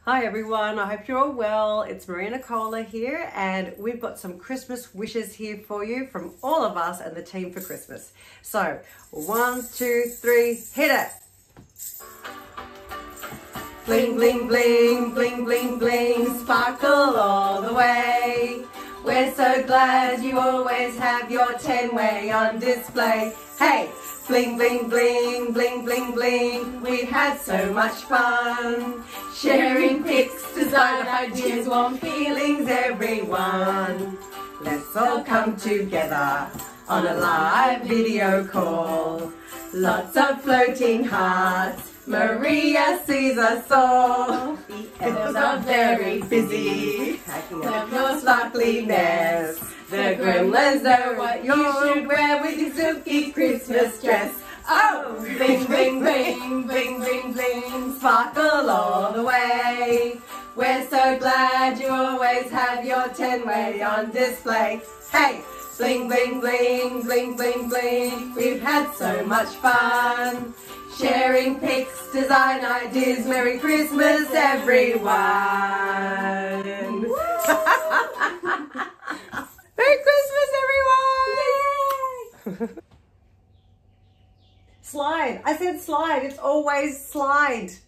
Hi everyone, I hope you're all well. It's Maria Nicola here and we've got some Christmas wishes here for you from all of us and the team for Christmas. So 1, 2, 3, hit it! Bling, bling, bling, bling, bling, bling, sparkle all the way. We're so glad you always have your 10-way on display. Hey! Bling, bling, bling, bling, bling, bling. We've had so much fun. Sharing pics, design ideas, warm feelings, everyone. Let's all come together on a live video call. Lots of floating hearts. Maria sees us all. The elves are very busy packing up your sparkliness. The gremlins know what you should wear with your silky Christmas dress. Oh, bling, bling, bling, bling, bling, bling, sparkle all the way. We're so glad you always have your 10-way on display. Hey, bling, bling, bling, bling, bling, bling. We've had so much fun. Sharing pics, design ideas, Merry Christmas, everyone. Merry Christmas, everyone! Yay! Slide. I said slide. It's always slide.